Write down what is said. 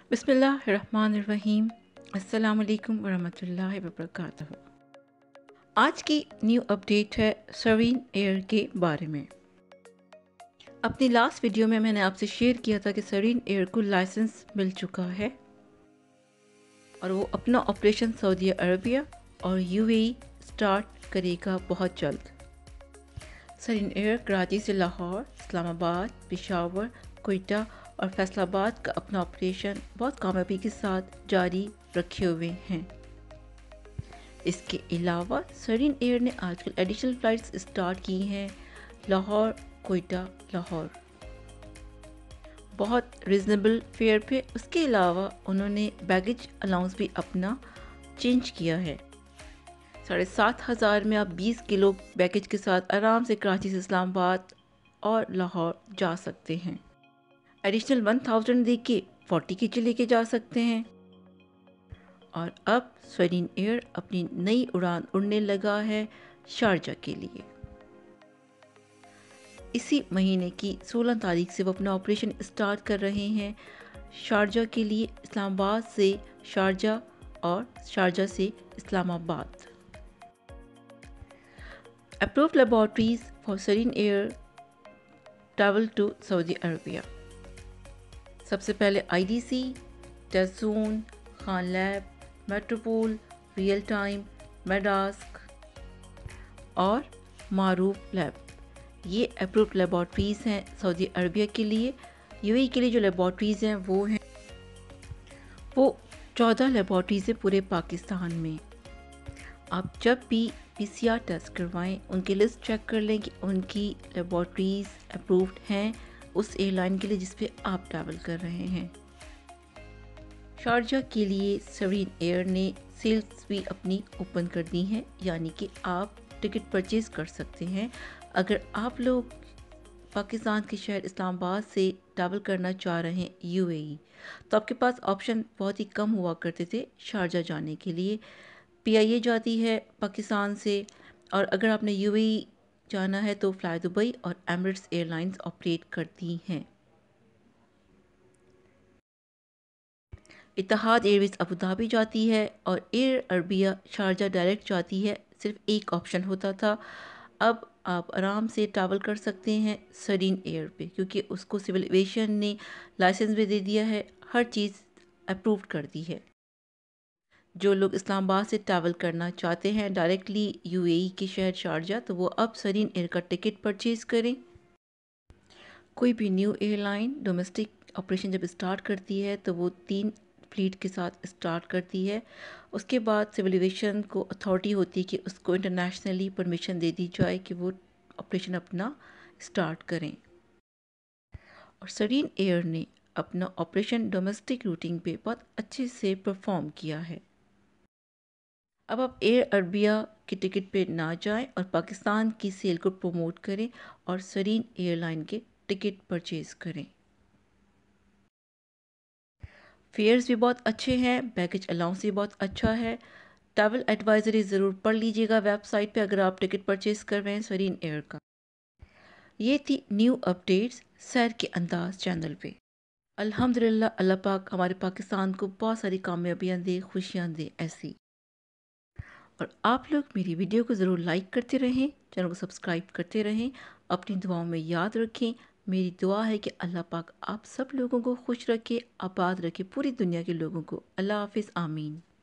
बिस्मिल्लाहिर्रहमानिर्रहीम। अस्सलाम वालेकुम वरहमतुल्लाहि वबरकातुहू। आज की न्यू अपडेट है सरीन एयर के बारे में। अपनी लास्ट वीडियो में मैंने आपसे शेयर किया था कि सरीन एयर को लाइसेंस मिल चुका है और वो अपना ऑपरेशन सऊदी अरबिया और यूएई स्टार्ट करेगा बहुत जल्द। सरीन एयर कराची से लाहौर, इस्लामाबाद, पेशावर, कोयटा और फैसलाबाद का अपना ऑपरेशन बहुत कामयाबी के साथ जारी रखे हुए हैं। इसके अलावा सरीन एयर ने आजकल एडिशनल फ़्लाइट्स स्टार्ट की हैं लाहौर, कोयटा, लाहौर, बहुत रिजनेबल फेयर पे। उसके अलावा उन्होंने बैगेज अलाउंस भी अपना चेंज किया है। 7,500 में आप 20 किलो बैगेज के साथ आराम से कराची से इस्लामाबाद और लाहौर जा सकते हैं। एडिशनल 1000 दे के 40 के लेके जा सकते हैं। और अब सरीन एयर अपनी नई उड़ान उड़ने लगा है शारजा के लिए। इसी महीने की 16 तारीख से वो अपना ऑपरेशन स्टार्ट कर रहे हैं शारजा के लिए, इस्लामाबाद से शारजा और शारजा से Islamabad. Approved laboratories for Serene air travel to Saudi Arabia. सबसे पहले IDC, test zone, Khan lab, Metropole, real time, मेडास्क और मारूफ लैब, ये अप्रूव्ड लेबॉर्ट्रीज़ हैं सऊदी अरबिया के लिए। यूएई के लिए जो लेबॉर्ट्रीज़ हैं वो 14 लेबॉर्ट्रीज़ हैं पूरे पाकिस्तान में। आप जब भी पीसीआर टेस्ट करवाएं उनकी लिस्ट चेक कर लें कि उनकी लेबॉर्ट्रीज़ अप्रूव्ड हैं उस एयरलाइन के लिए जिस पे आप ट्रैवल कर रहे हैं। शारजा के लिए सरीन एयर ने सेल्स भी अपनी ओपन कर दी हैं, यानी कि आप टिकट परचेज़ कर सकते हैं। अगर आप लोग पाकिस्तान के शहर इस्लामाबाद से ट्रैवल करना चाह रहे हैं यूएई, तो आपके पास ऑप्शन बहुत ही कम हुआ करते थे शारजा जाने के लिए। पीआईए जाती है पाकिस्तान से, और अगर आपने यूएई जाना है तो फ्लाई दुबई और एमिरेट्स एयरलाइंस ऑपरेट करती हैं। इत्तेहाद एयरवेज अबू धाबी जाती है और एयर अरबिया शारजा डायरेक्ट जाती है। सिर्फ एक ऑप्शन होता था, अब आप आराम से ट्रैवल कर सकते हैं सरीन एयर पे, क्योंकि उसको सिविल एविएशन ने लाइसेंस भी दे दिया है, हर चीज़ अप्रूव्ड कर दी है। जो लोग इस्लामाबाद से ट्रैवल करना चाहते हैं डायरेक्टली यूएई के शहर शारजा, तो वो अब सरीन एयर का टिकट परचेज़ करें। कोई भी न्यू एयरलाइन डोमेस्टिक ऑपरेशन जब स्टार्ट करती है तो वो 3 फ्लीट के साथ स्टार्ट करती है। उसके बाद सिविल एविएशन को अथॉरिटी होती है कि उसको इंटरनेशनली परमिशन दे दी जाए कि वो ऑपरेशन अपना स्टार्ट करें। और सरीन एयर ने अपना ऑपरेशन डोमेस्टिक रूटिंग पे बहुत अच्छे से परफॉर्म किया है। अब आप एयर अरबिया के टिकट पे ना जाएं और पाकिस्तान की सेल को प्रमोट करें और सरीन एयरलाइन के टिकट परचेज़ करें। फेयर्स भी बहुत अच्छे हैं, बैगेज अलाउंस भी बहुत अच्छा है। ट्रैवल एडवाइजरी ज़रूर पढ़ लीजिएगा वेबसाइट पे अगर आप टिकट परचेज़ कर रहे हैं सरीन एयर का। ये थी न्यू अपडेट्स सैर के अंदाज़ चैनल पे। अल्हम्दुलिल्लाह, अल्लाह पाक हमारे पाकिस्तान को बहुत सारी कामयाबियाँ दे, खुशियाँ दे ऐसी। और आप लोग मेरी वीडियो को ज़रूर लाइक करते रहें, चैनल को सब्सक्राइब करते रहें, अपनी दुआओं में याद रखें। मेरी दुआ है कि अल्लाह पाक आप सब लोगों को खुश रखे, आबाद रखे, पूरी दुनिया के लोगों को। अल्लाह हाफिज़, आमीन।